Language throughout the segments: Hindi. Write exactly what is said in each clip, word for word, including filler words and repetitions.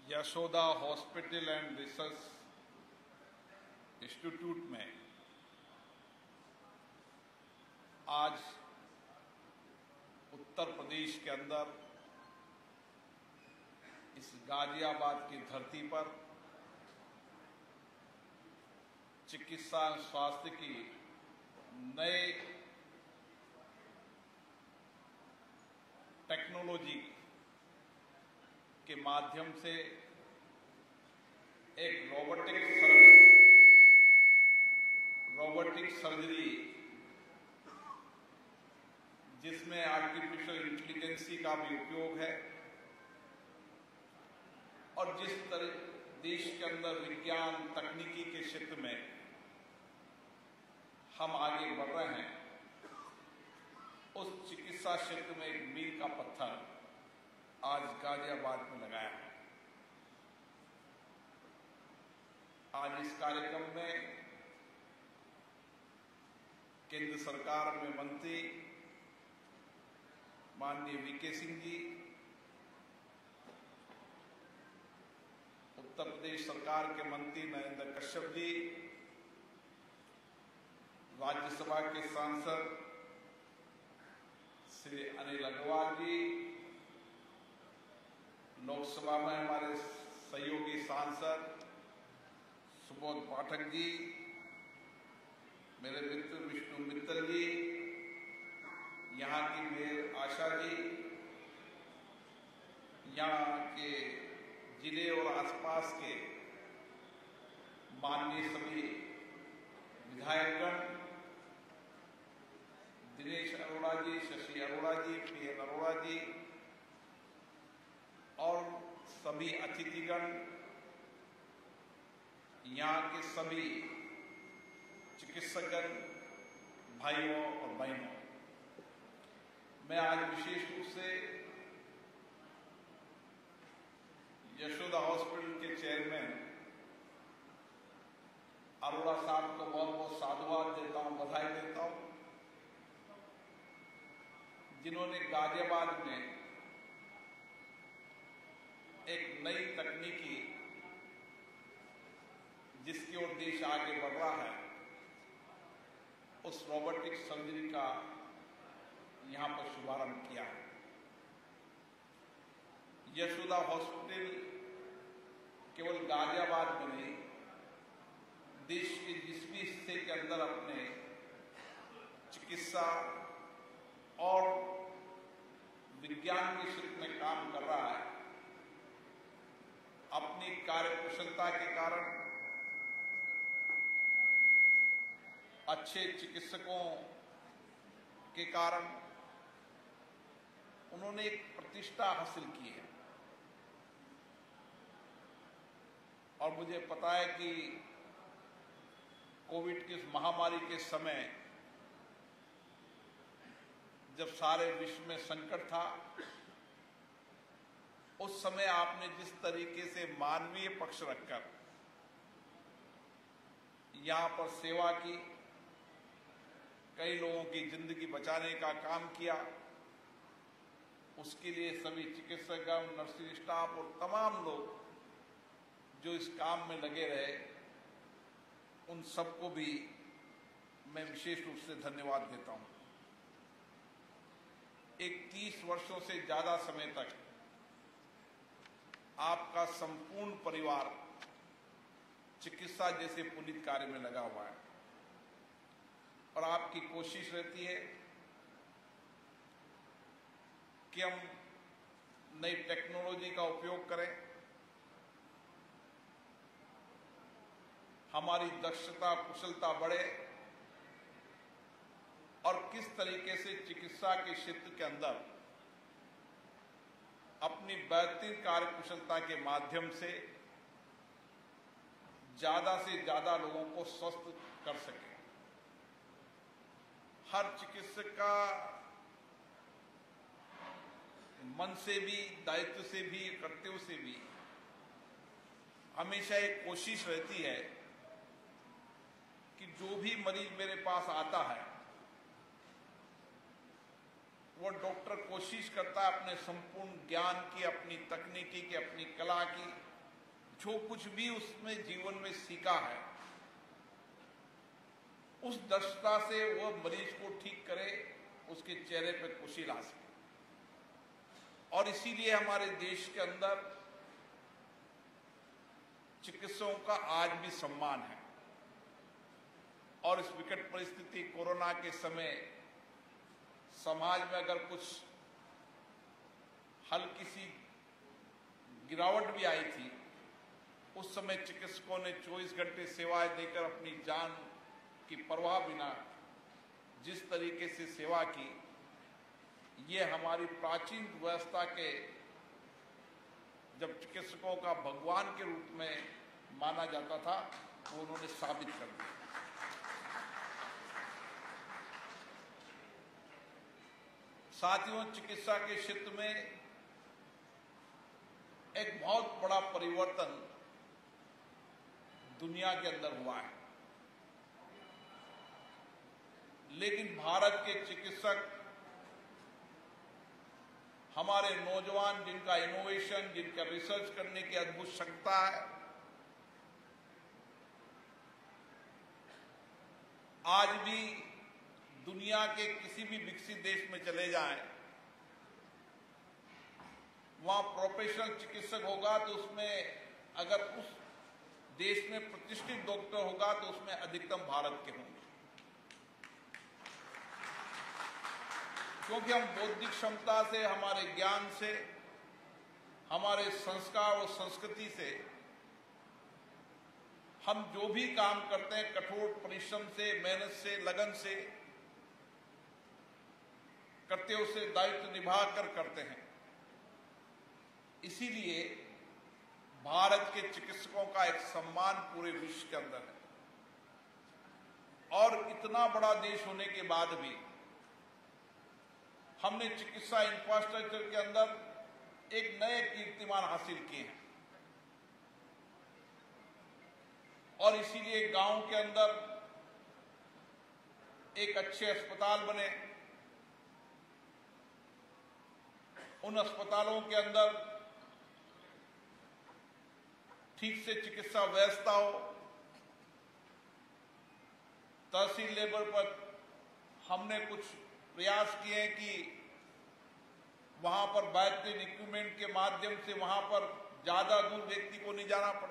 Yashoda hospital and research institute में आज उत्तर प्रदेश के अंदर इस गाजियाबाद की धरती पर चिकित्सा स्वास्थ्य की नए टेक्नोलॉजी के माध्यम से एक रोबोटिक सर्जरी रोबोटिक सर्जरी जिसमें आर्टिफिशियल इंटेलिजेंसी का भी उपयोग है और जिस तरह देश के अंदर विज्ञान तकनीकी के क्षेत्र में हम आगे बढ़ रहे हैं, उस चिकित्सा क्षेत्र में एक मील का पत्थर आज गाजियाबाद में लगाया है। आज इस कार्यक्रम में केंद्र सरकार में मंत्री माननीय वीके सिंह जी, उत्तर प्रदेश सरकार के मंत्री नरेंद्र कश्यप जी, राज्यसभा के सांसद श्री अनिल अग्रवाल जी, लोकसभा में हमारे सहयोगी सांसद सुबोध पाठक जी, मेरे मित्र विष्णु मित्तल जी, यहाँ की मेयर आशा जी, यहाँ के जिले और आसपास के माननीय सभी विधायकगण, दिनेश अरोड़ा जी, शशि अरोड़ा जी, पी एन अरोड़ा जी और सभी अतिथिगण, यहाँ के सभी चिकित्सकगण, भाइयों और बहनों, मैं आज विशेष रूप से यशोदा हॉस्पिटल के चेयरमैन अरोड़ा साहब को बहुत बहुत साधुवाद देता हूं, बधाई देता हूं, जिन्होंने गाजियाबाद में एक नई तकनीकी जिसकी ओर देश आगे बढ़ रहा है, उस रोबोटिक सर्जरी का यहां पर शुभारंभ किया है। यशोदा हॉस्पिटल केवल गाजियाबाद में नहीं, देश के जिस भी हिस्से के अंदर अपने चिकित्सा और विज्ञान के क्षेत्र में काम कर रहा है, अपनी कार्यकुशलता के कारण, अच्छे चिकित्सकों के कारण उन्होंने एक प्रतिष्ठा हासिल की है। और मुझे पता है कि कोविड की इस महामारी के समय जब सारे विश्व में संकट था, उस समय आपने जिस तरीके से मानवीय पक्ष रखकर यहां पर सेवा की, कई लोगों की जिंदगी बचाने का काम किया, उसके लिए सभी चिकित्सकगण, नर्सिंग स्टाफ और तमाम लोग जो इस काम में लगे रहे, उन सबको भी मैं विशेष रूप से धन्यवाद देता हूं। एक तीस वर्षों से ज्यादा समय तक आपका संपूर्ण परिवार चिकित्सा जैसे पुनीत कार्य में लगा हुआ है और आपकी कोशिश रहती है कि हम नई टेक्नोलॉजी का उपयोग करें, हमारी दक्षता कुशलता बढ़े और किस तरीके से चिकित्सा के क्षेत्र के अंदर अपनी बेहतरीन कार्यकुशलता के माध्यम से ज्यादा से ज्यादा लोगों को स्वस्थ कर सके। हर चिकित्सक का मन से भी, दायित्व से भी, कर्तव्य से भी हमेशा एक कोशिश रहती है कि जो भी मरीज मेरे पास आता है वो डॉक्टर कोशिश करता है अपने संपूर्ण ज्ञान की, अपनी तकनीकी की, अपनी कला की जो कुछ भी उसमें जीवन में सीखा है, उस दृष्टता से वह मरीज को ठीक करे, उसके चेहरे पर खुशी ला सके। और इसीलिए हमारे देश के अंदर चिकित्सकों का आज भी सम्मान है। और इस विकट परिस्थिति कोरोना के समय समाज में अगर कुछ हल्की सी गिरावट भी आई थी, उस समय चिकित्सकों ने चौबीस घंटे सेवाएं देकर अपनी जान की परवाह बिना जिस तरीके से सेवा की, ये हमारी प्राचीन व्यवस्था के, जब चिकित्सकों का भगवान के रूप में माना जाता था, वो उन्होंने साबित कर दिया। साथियों, चिकित्सा के क्षेत्र में एक बहुत बड़ा परिवर्तन दुनिया के अंदर हुआ है, लेकिन भारत के चिकित्सक, हमारे नौजवान जिनका इनोवेशन, जिनका रिसर्च करने की अद्भुत क्षमता है, आज भी दुनिया के किसी भी विकसित देश में चले जाएं, वहां प्रोफेशनल चिकित्सक होगा तो उसमें, अगर उस देश में प्रतिष्ठित डॉक्टर होगा तो उसमें अधिकतम भारत के होंगे। क्योंकि हम बौद्धिक क्षमता से, हमारे ज्ञान से, हमारे संस्कार और संस्कृति से, हम जो भी काम करते हैं कठोर परिश्रम से, मेहनत से, लगन से करते, उसे दायित्व निभा कर करते हैं। इसीलिए भारत के चिकित्सकों का एक सम्मान पूरे विश्व के अंदर है। और इतना बड़ा देश होने के बाद भी हमने चिकित्सा इंफ्रास्ट्रक्चर के अंदर एक नए कीर्तिमान हासिल किए हैं। और इसीलिए गांव के अंदर एक अच्छे अस्पताल बने, उन अस्पतालों के अंदर ठीक से चिकित्सा व्यवस्था हो। तहसील लेवल पर हमने कुछ प्रयास किए कि वहां पर बेहतरीन इक्विपमेंट के माध्यम से वहां पर ज्यादा दूर व्यक्ति को नहीं जाना पड़े।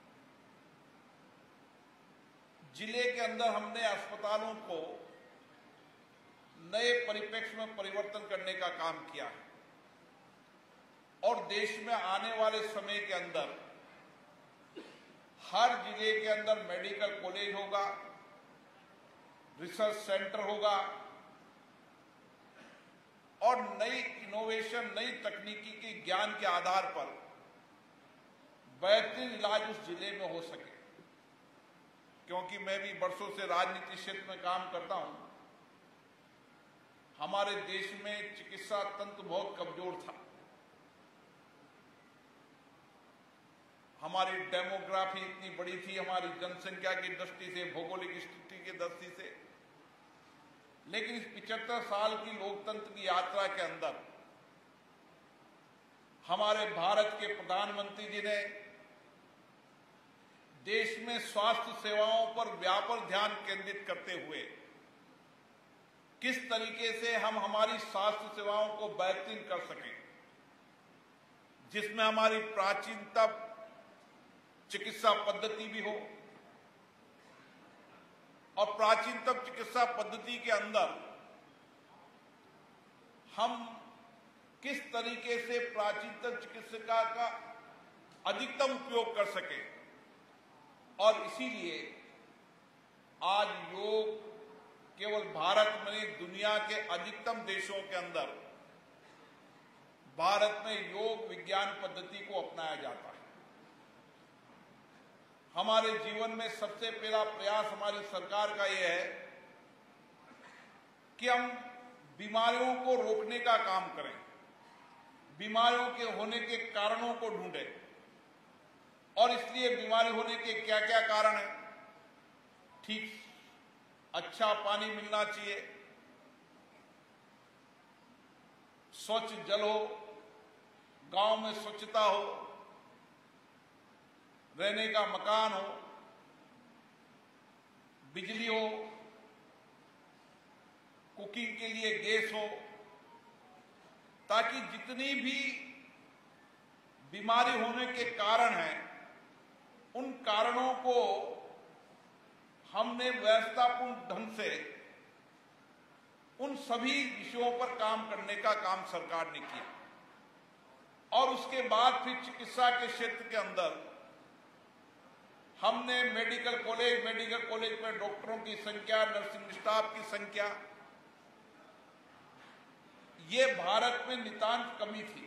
जिले के अंदर हमने अस्पतालों को नए परिप्रेक्ष्य में परिवर्तन करने का काम किया है। और देश में आने वाले समय के अंदर हर जिले के अंदर मेडिकल कॉलेज होगा, रिसर्च सेंटर होगा और नई इनोवेशन, नई तकनीकी के ज्ञान के आधार पर बेहतरीन इलाज उस जिले में हो सके। क्योंकि मैं भी वर्षों से राजनीति क्षेत्र में काम करता हूं, हमारे देश में चिकित्सा तंत्र बहुत कमजोर था। हमारी डेमोग्राफी इतनी बड़ी थी, हमारी जनसंख्या की दृष्टि से, भौगोलिक स्थिति की दृष्टि से, लेकिन इस पिछहत्तर साल की लोकतंत्र की यात्रा के अंदर हमारे भारत के प्रधानमंत्री जी ने देश में स्वास्थ्य सेवाओं पर व्यापक ध्यान केंद्रित करते हुए किस तरीके से हम हमारी स्वास्थ्य सेवाओं को बेहतरीन कर सकें, जिसमें हमारी प्राचीनतम चिकित्सा पद्धति भी हो और प्राचीनतम चिकित्सा पद्धति के अंदर हम किस तरीके से प्राचीनतम चिकित्सा का अधिकतम उपयोग कर सके। और इसीलिए आज योग केवल भारत में नहीं, दुनिया के अधिकतम देशों के अंदर भारत में योग विज्ञान पद्धति को अपनाया जाता है। हमारे जीवन में सबसे पहला प्रयास हमारी सरकार का यह है कि हम बीमारियों को रोकने का काम करें, बीमारियों के होने के कारणों को ढूंढें। और इसलिए बीमारी होने के क्या क्या कारण हैं? ठीक अच्छा पानी मिलना चाहिए, स्वच्छ जल हो, गांव में स्वच्छता हो, रहने का मकान हो, बिजली हो, कुकिंग के लिए गैस हो, ताकि जितनी भी बीमारी होने के कारण हैं उन कारणों को हमने व्यवस्थापूर्ण ढंग से उन सभी विषयों पर काम करने का काम सरकार ने किया। और उसके बाद फिर चिकित्सा के क्षेत्र के अंदर हमने मेडिकल कॉलेज मेडिकल कॉलेज में डॉक्टरों की संख्या, नर्सिंग स्टाफ की संख्या, ये भारत में नितांत कमी थी।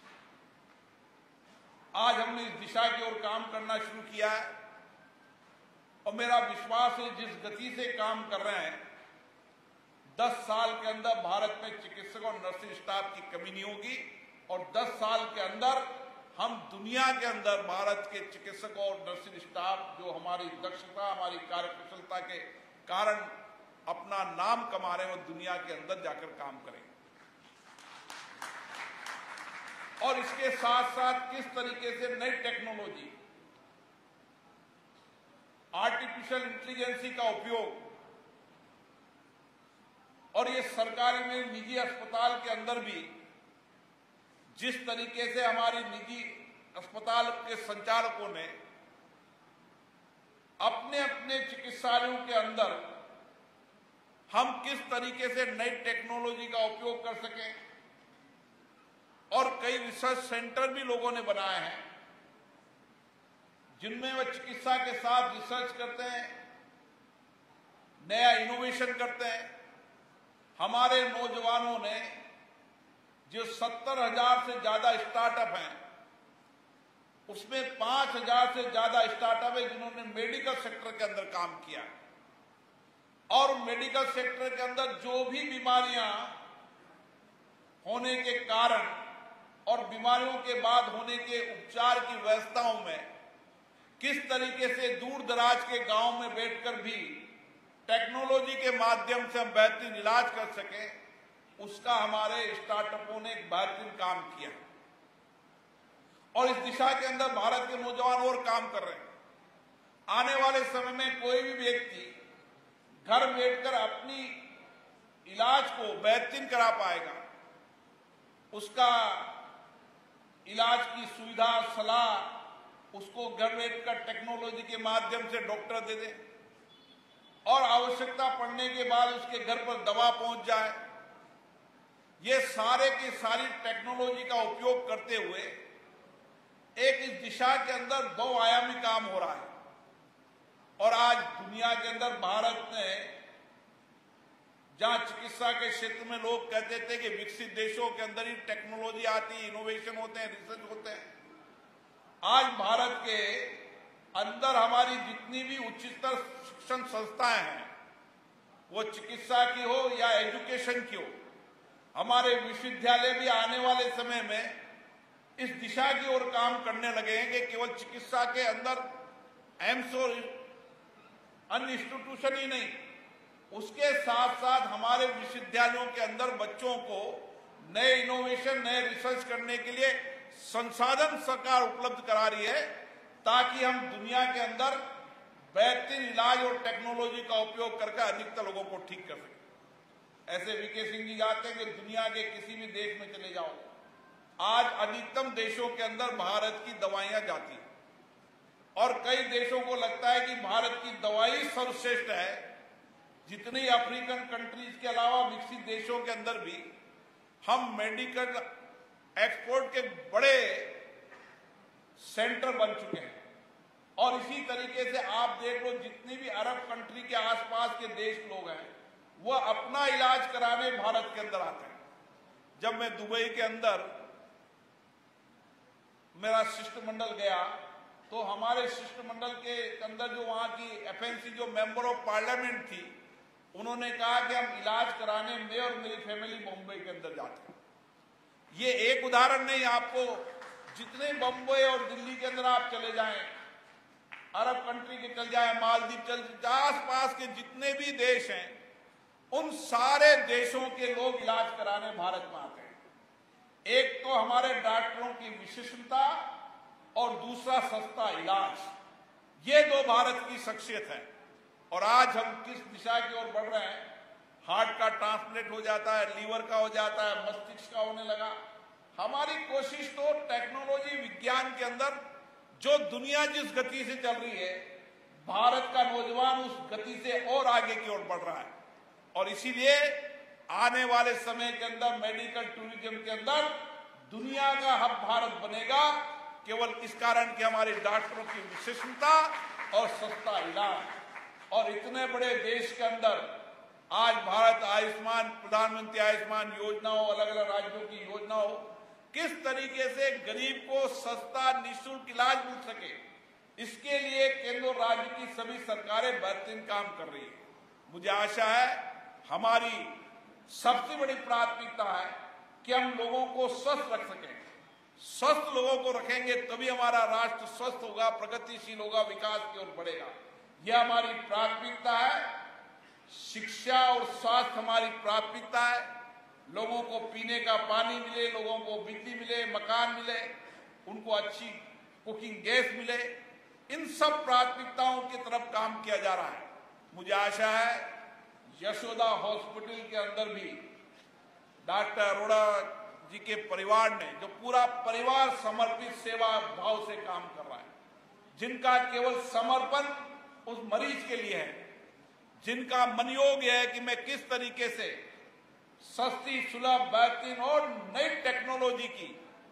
आज हमने इस दिशा की ओर काम करना शुरू किया है और मेरा विश्वास है जिस गति से काम कर रहे हैं, दस साल के अंदर भारत में चिकित्सकों और नर्सिंग स्टाफ की कमी नहीं होगी और दस साल के अंदर हम दुनिया के अंदर भारत के चिकित्सकों और नर्सिंग स्टाफ जो हमारी दक्षता, हमारी कार्यकुशलता के कारण अपना नाम कमा रहे हैं, वो दुनिया के अंदर जाकर काम करेंगे। और इसके साथ साथ किस तरीके से नई टेक्नोलॉजी, आर्टिफिशियल इंटेलिजेंसी का उपयोग, और ये सरकारी में निजी अस्पताल के अंदर भी जिस तरीके से हमारी निजी अस्पताल के संचालकों ने अपने अपने चिकित्सालयों के अंदर हम किस तरीके से नई टेक्नोलॉजी का उपयोग कर सकें, और कई रिसर्च सेंटर भी लोगों ने बनाए हैं जिनमें वह चिकित्सा के साथ रिसर्च करते हैं, नया इनोवेशन करते हैं। हमारे नौजवानों ने जो सत्तर हजार से ज्यादा स्टार्टअप हैं, उसमें पांच हजार से ज्यादा स्टार्टअप है जिन्होंने मेडिकल सेक्टर के अंदर काम किया। और मेडिकल सेक्टर के अंदर जो भी बीमारियां होने के कारण और बीमारियों के बाद होने के उपचार की व्यवस्थाओं में किस तरीके से दूर दराज के गांव में बैठकर भी टेक्नोलॉजी के माध्यम से हम बेहतरीन इलाज कर सकें, उसका हमारे स्टार्टअपों ने एक बेहतरीन काम किया। और इस दिशा के अंदर भारत के नौजवान और काम कर रहे हैं। आने वाले समय में कोई भी व्यक्ति घर बैठकर अपनी इलाज को बेहतरीन करा पाएगा। उसका इलाज की सुविधा, सलाह उसको घर बैठकर टेक्नोलॉजी के माध्यम से डॉक्टर दे दे और आवश्यकता पड़ने के बाद उसके घर पर दवा पहुंच जाए। ये सारे की सारी टेक्नोलॉजी का उपयोग करते हुए एक इस दिशा के अंदर बहुआयामी काम हो रहा है। और आज दुनिया के अंदर भारत ने, जहां चिकित्सा के क्षेत्र में लोग कहते थे कि विकसित देशों के अंदर ही टेक्नोलॉजी आती है, इनोवेशन होते हैं, रिसर्च होते हैं, आज भारत के अंदर हमारी जितनी भी उच्चतर शिक्षण संस्थाएं हैं, वो चिकित्सा की हो या एजुकेशन की हो, हमारे विश्वविद्यालय भी आने वाले समय में इस दिशा की ओर काम करने लगे हैं कि केवल चिकित्सा के अंदर एम्स और अन्य इंस्टीट्यूशन ही नहीं, उसके साथ साथ हमारे विश्वविद्यालयों के अंदर बच्चों को नए इनोवेशन, नए रिसर्च करने के लिए संसाधन सरकार उपलब्ध करा रही है, ताकि हम दुनिया के अंदर बेहतरीन इलाज और टेक्नोलॉजी का उपयोग करके अधिकतर लोगों को ठीक कर सके। ऐसे वीके सिंह जी जाते हैं कि दुनिया के किसी भी देश में चले जाओ, आज अधिकतम देशों के अंदर भारत की दवाइयां जाती हैं और कई देशों को लगता है कि भारत की दवाई सर्वश्रेष्ठ है। जितनी अफ्रीकन कंट्रीज के अलावा विकसित देशों के अंदर भी हम मेडिकल एक्सपोर्ट के बड़े सेंटर बन चुके हैं। और इसी तरीके से आप देख लो, जितनी भी अरब कंट्री के आसपास के देश लोग हैं, वह अपना इलाज कराने भारत के अंदर आते हैं। जब मैं दुबई के अंदर मेरा शिष्टमंडल गया, तो हमारे शिष्टमंडल के अंदर जो वहां की एफएनसी जो मेंबर ऑफ पार्लियामेंट थी, उन्होंने कहा कि हम इलाज कराने मैं और मेरी फैमिली बॉम्बे के अंदर जाते हैं। ये एक उदाहरण नहीं, आपको जितने बॉम्बे और दिल्ली के अंदर आप चले जाएं, अरब कंट्री के चल जाए, मालदीव चल जाए, आसपास के जितने भी देश हैं, उन सारे देशों के लोग इलाज कराने भारत में आते हैं। एक तो हमारे डॉक्टरों की विशेषता और दूसरा सस्ता इलाज। ये दो भारत की शख्सियत है। और आज हम किस दिशा की ओर बढ़ रहे हैं, हार्ट का ट्रांसप्लांट हो जाता है, लीवर का हो जाता है, मस्तिष्क का होने लगा। हमारी कोशिश तो टेक्नोलॉजी विज्ञान के अंदर जो दुनिया जिस गति से चल रही है, भारत का नौजवान उस गति से और आगे की ओर बढ़ रहा है। और इसीलिए आने वाले समय के अंदर मेडिकल टूरिज्म के अंदर दुनिया का हब भारत बनेगा, केवल इस कारण कि हमारे डॉक्टरों की विशेषता और सस्ता इलाज। और इतने बड़े देश के अंदर आज भारत आयुष्मान, प्रधानमंत्री आयुष्मान योजनाओं, अलग अलग राज्यों की योजनाओं, किस तरीके से गरीब को सस्ता निःशुल्क इलाज मिल सके, इसके लिए केंद्र और राज्य की सभी सरकारें बेहतरीन काम कर रही है। मुझे आशा है हमारी सबसे बड़ी प्राथमिकता है कि हम लोगों को स्वस्थ रख सकें। स्वस्थ लोगों को रखेंगे तभी हमारा राष्ट्र स्वस्थ होगा, प्रगतिशील होगा, विकास की ओर बढ़ेगा। यह हमारी प्राथमिकता है। शिक्षा और स्वास्थ्य हमारी प्राथमिकता है। लोगों को पीने का पानी मिले, लोगों को बिजली मिले, मकान मिले, उनको अच्छी कुकिंग गैस मिले, इन सब प्राथमिकताओं की तरफ काम किया जा रहा है। मुझे आशा है यशोदा हॉस्पिटल के अंदर भी डॉक्टर अरोड़ा जी के परिवार ने, जो पूरा परिवार समर्पित सेवा भाव से काम कर रहा है, जिनका केवल समर्पण उस मरीज के लिए है, जिनका मनोयोग है कि मैं किस तरीके से सस्ती, सुलभ, बेहतरीन और नई टेक्नोलॉजी की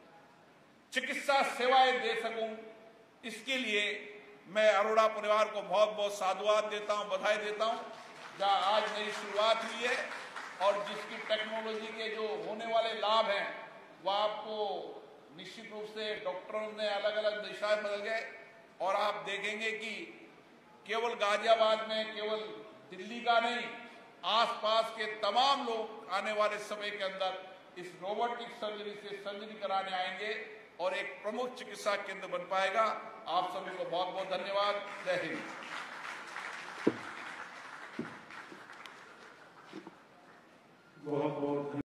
चिकित्सा सेवाएं दे सकूं, इसके लिए मैं अरोड़ा परिवार को बहुत बहुत साधुवाद देता हूं, बधाई देता हूं। जहां आज नई शुरुआत हुई है और जिसकी टेक्नोलॉजी के जो होने वाले लाभ हैं, वह आपको निश्चित रूप से डॉक्टरों ने अलग अलग दिशाएं बदल गए। और आप देखेंगे कि केवल गाजियाबाद में, केवल दिल्ली का नहीं, आसपास के तमाम लोग आने वाले समय के अंदर इस रोबोटिक सर्जरी से सर्जरी कराने आएंगे और एक प्रमुख चिकित्सा केंद्र बन पाएगा। आप सभी को बहुत बहुत धन्यवाद। जय हिंद। बहुत बहुत